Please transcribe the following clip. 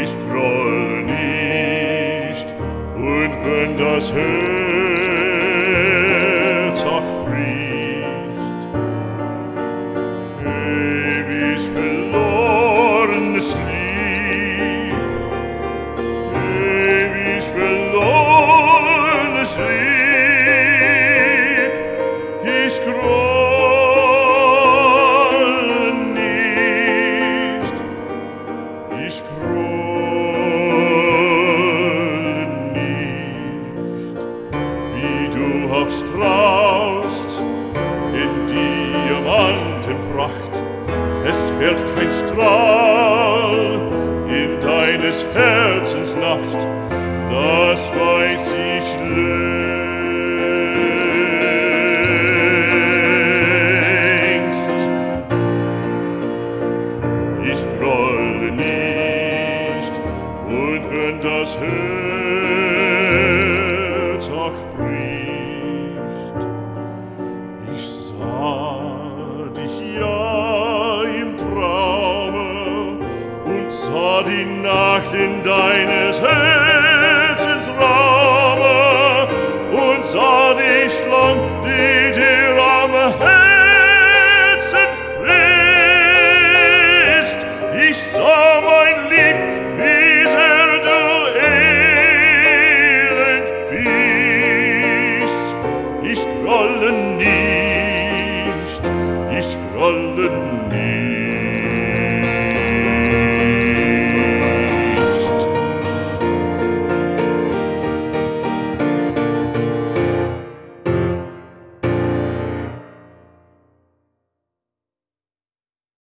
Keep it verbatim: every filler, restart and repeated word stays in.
ich scrolle nicht, und wenn das Herz auch bricht, ewig verlorenes Lieb, ewig verlorenes Lieb, ich scrolle nicht, ich scrolle nicht, wie du auch strahlst in Diamantenpracht, es fällt kein Strahl in deines Herzens Nacht, das weiß ich längst. Ich scrolle nicht, und wenn das Herz auch bricht, ich sah dich ja im Traume und sah die Nacht in deines Herz